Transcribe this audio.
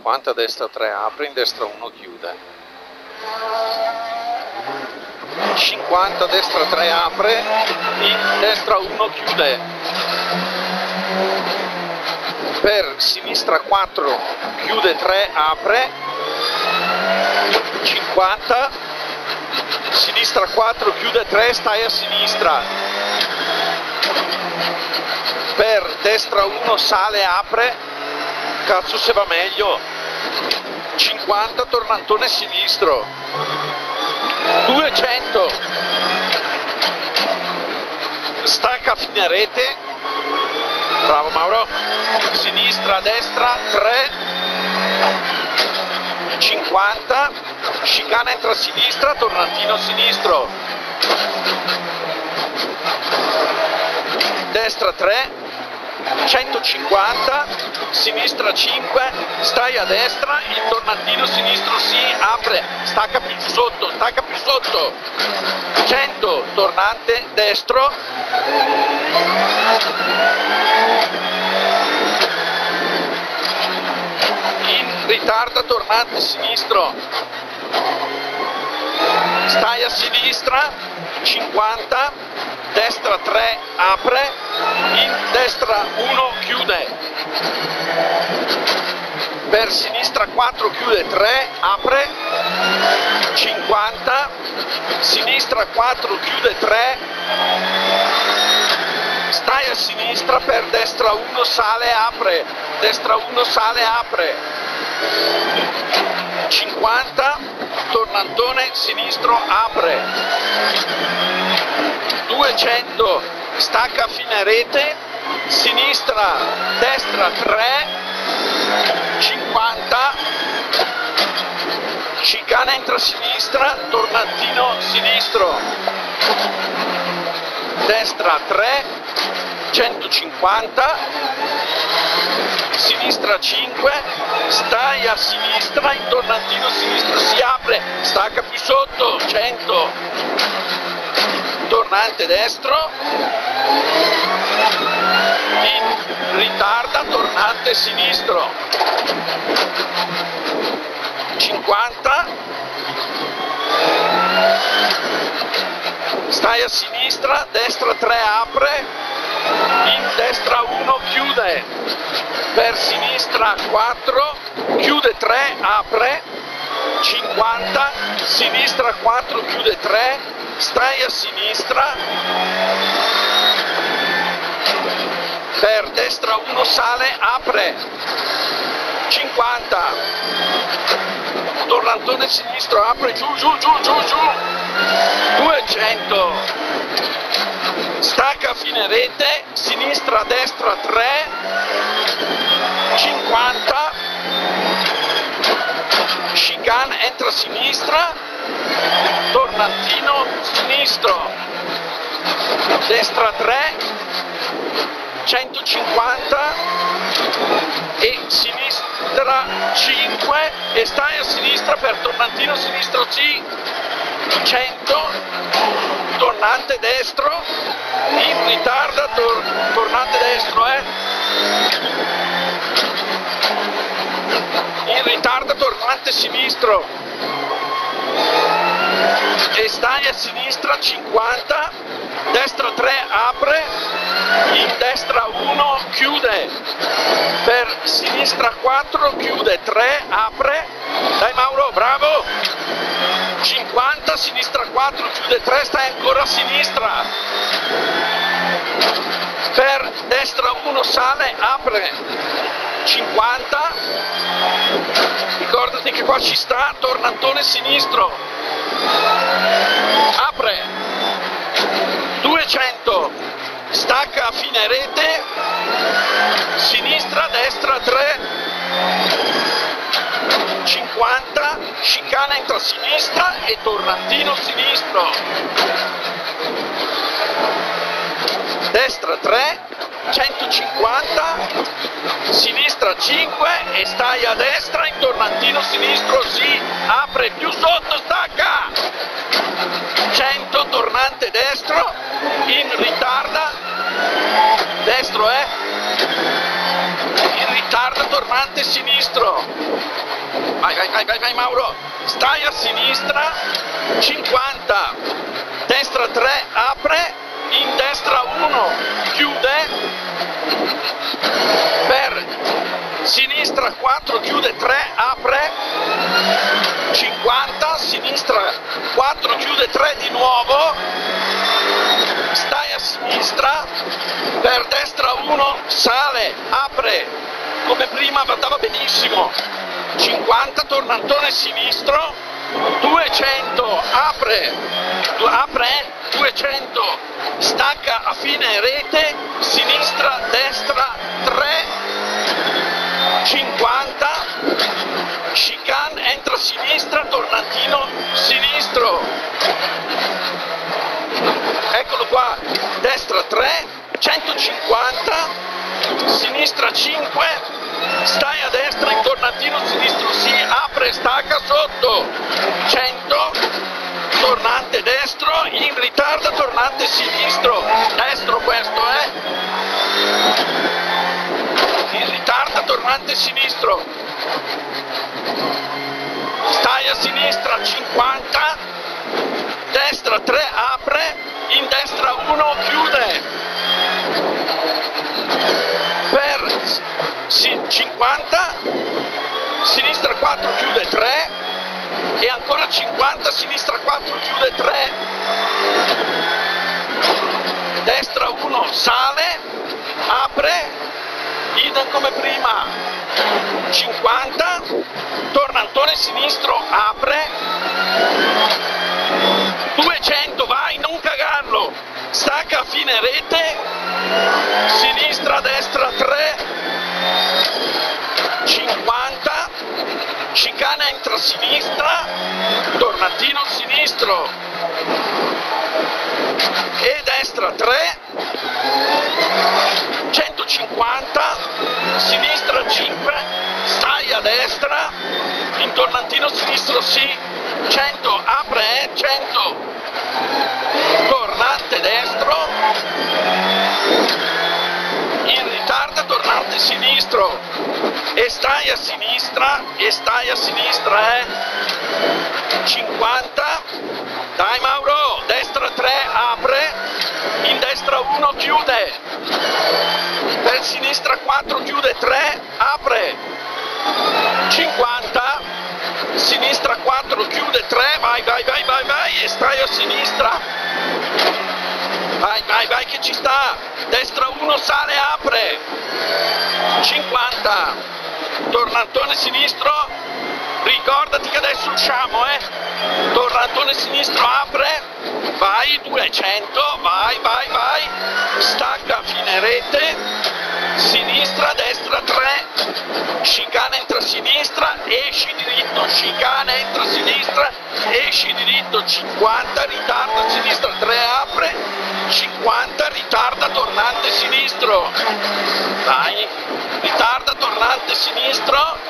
50 destra 3 apre, in destra 1 chiude. 50 destra 3 apre, in destra 1 chiude. Per sinistra 4 chiude 3 apre. 50, sinistra 4 chiude 3, stai a sinistra. Per destra 1 sale apre, cazzo se va meglio. 50 tornantone sinistro. 200, stacca a fine rete, bravo Mauro. Sinistra destra 3, 50, chicana entra a sinistra, tornantino sinistro. Destra 3, 150, sinistra 5, stai a destra, il tornantino sinistro si apre, stacca più sotto, 100, tornante destro, in ritarda tornante sinistro, stai a sinistra, 50, destra 3 apre, in destra 1 chiude, per sinistra 4 chiude 3 apre, 50, sinistra 4 chiude 3, stai a sinistra, per destra 1 sale apre, destra 1 sale apre, 50, tornantone sinistro apre, 200, stacca a fine rete, sinistra, destra 3, 50, chicana entra a sinistra, tornantino sinistro, destra 3, 150, sinistra 5, stai a sinistra, il tornantino sinistro si apre, stacca più sotto, 100, tornante destro, in ritarda, tornante sinistro, 50, stai a sinistra, destra 3 apre, in destra 1 chiude, per sinistra 4 chiude 3 apre, 50, sinistra 4 chiude 3, stai a sinistra, per destra 1 sale apre, 50, tornantone sinistro apre, giù, 200, stacca a fine rete, sinistra destra 3, 50, chicane entra a sinistra, tornantino sinistro, destra 3, 150 e sinistra 5 e stai a sinistra per tornantino sinistro C, 100, tornante destro, in ritarda, tornante destro in ritarda, tornante sinistro e stai a sinistra, 50, destra 3 apre, in destra 1 chiude, per sinistra 4 chiude 3 apre, dai Mauro, bravo, 50, sinistra 4 chiude 3, stai ancora a sinistra, per destra 1 sale apre, 50, ricordati che qua ci sta, tornantone sinistro, apre, 200, stacca a fine rete, sinistra, destra 3, 50, chicana entra a sinistra e tornantino sinistro, destra 3, 150, sinistra 5 e stai a destra, in tornantino sinistro si apre, più sotto, stacca, 100, tornante destro, in ritarda, destro in ritarda, tornante sinistro, vai Mauro, stai a sinistra, 50, destra 3, apre, in destra 1, chiude, per sinistra 4, chiude 3, apre, 50, sinistra 4, chiude 3 di nuovo, stai a sinistra, per destra 1, sale, apre, come prima andava benissimo, 50, tornantone sinistro, 200, apre, 200, stacca a fine rete, sinistra, destra, 3, 50, chicane, entra a sinistra, tornantino sinistro, eccolo qua, destra 3, 150, sinistra 5, stai a destra, in tornantino sinistro si apre, stacca sotto, 100, tornante destro, in ritardo, tornante sinistro, destro questo in ritardo, tornante sinistro, stai a sinistra 50, destra 3, apre, in destra 1, chiude, per 50, sinistra 4, chiude 3, e ancora 50, sinistra 4, chiude 3, destra 1, sale, apre, idem come prima, 50, tornantone sinistro, apre, 200, vai, non cagarlo, stacca a fine rete, sinistra, destra 3, 50, chicane entra a sinistra, tornantino sinistro e destra 3, 150, sinistra 5, stai a destra, in tornantino sinistro sì, 100, apre 100, tornante destro, in ritardo, tornante sinistro, e stai a sinistra, 50, dai Mauro, destra 3, apre, in destra 1, chiude, per sinistra 4, chiude 3, apre, 50, sinistra 4, chiude 3, vai, e stai a sinistra, vai che ci sta, destra 1, sale, apre, 50, tornantone sinistro, ricordati che adesso usciamo, tornantone sinistro, apre, vai, 200, vai, stacca a fine rete, sinistra, destra 3, chicane entra a sinistra, esci diritto, chicane entra a sinistra, esci diritto, 50, ritarda a sinistra 3, apre, 50, ritarda, tornante sinistro, vai, ritarda, tornante sinistro,